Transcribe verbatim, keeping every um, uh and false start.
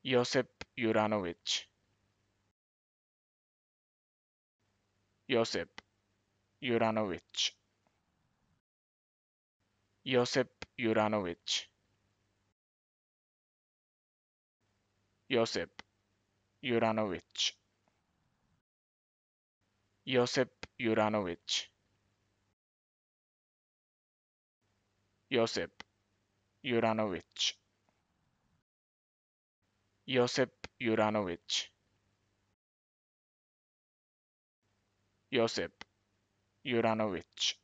Josip Juranovic, Josip Juranovic, Josip Juranovic, Josip Juranovic, Josip Juranovic, Josip Juranovic, Josip Juranovic, Josip Juranovic,